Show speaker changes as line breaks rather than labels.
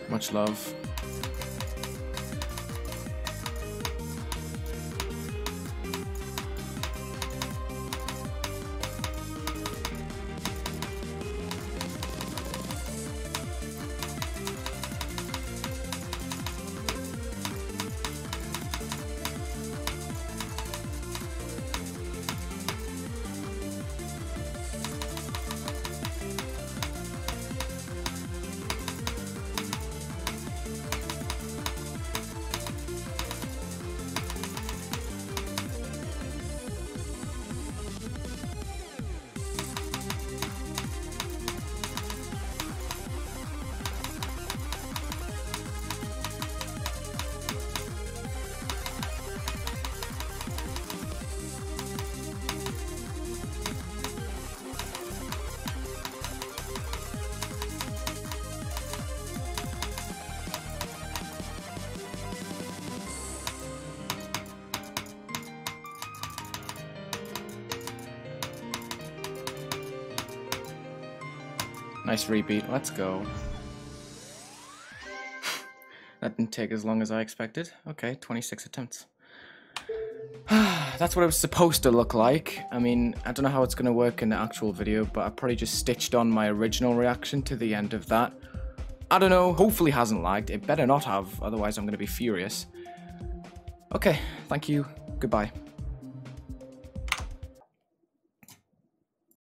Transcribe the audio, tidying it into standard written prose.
Much love. Nice repeat. Let's go. That didn't take as long as I expected. Okay, 26 attempts. That's what it was supposed to look like. I mean, I don't know how it's going to work in the actual video, but I probably just stitched on my original reaction to the end of that. I don't know. Hopefully hasn't lagged. It better not have, otherwise I'm going to be furious. Okay, thank you. Goodbye.